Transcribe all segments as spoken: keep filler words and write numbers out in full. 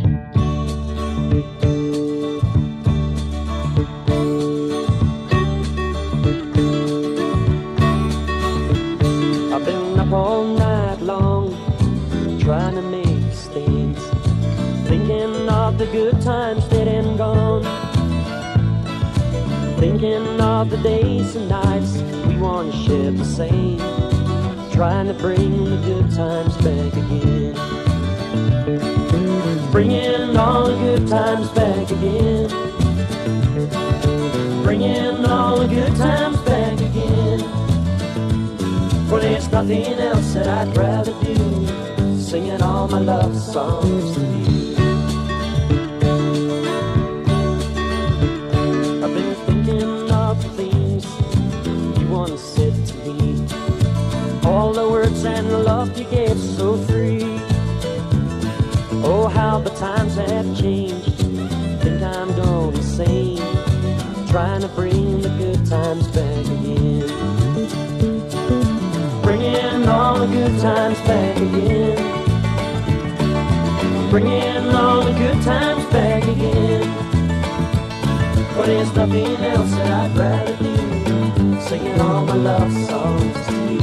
I've been up all night long, trying to make stains, thinking of the good times dead and gone, thinking of the days and nights we once shared the same, trying to bring the good times back again, bringing all the good times back again, bringing all the good times back again. For there's nothing else that I'd rather do, singing all my love songs to you. I've been thinking of the things you once said to me, all the words and the love you gave so free. Oh, how the times have changed, think I'm going insane, trying to bring the good times back again, bringing all the good times back again, bringing all the good times back again. But there's nothing else that I'd rather do, singing all my love songs to you.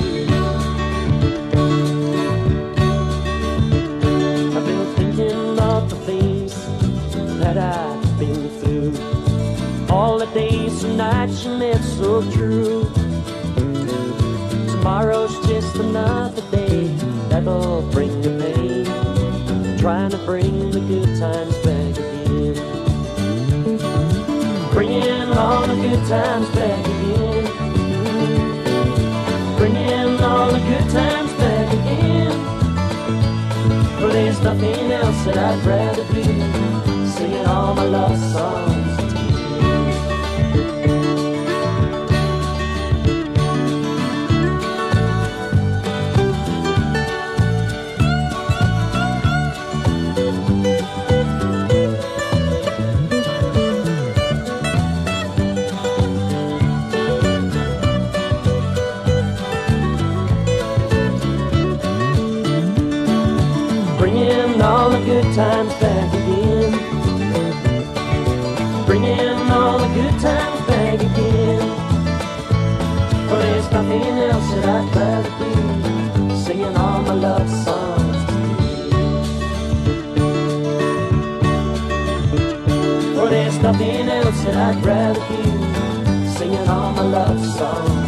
I've been thinking of the things that I've been through, all the days and nights you made so true. Tomorrow's just another day that'll bring the pain, trying to bring the good times back again, bringing all the good times back again, bringing all the good times back again. But there's nothing else that I'd rather do, singing all my love songs. Bringing all the good times back again, bringing all the good times back again. For there's nothing else that I'd rather do, singing all my love songs to you. For there's nothing else that I'd rather do, singing all my love songs.